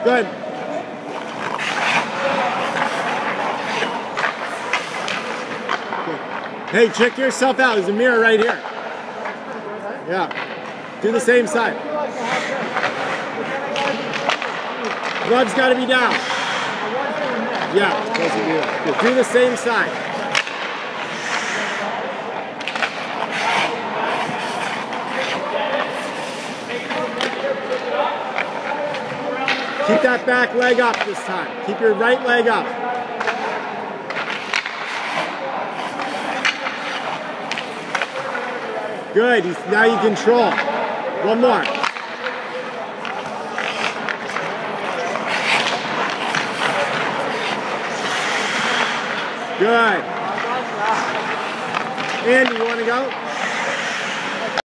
Good. Hey, check yourself out. There's a mirror right here. Yeah. Do the same side. Gloves got to be down. Yeah. Good. Do the same side. Keep that back leg up this time. Keep your right leg up. Good. Now you control. One more. Good. Andy, you want to go?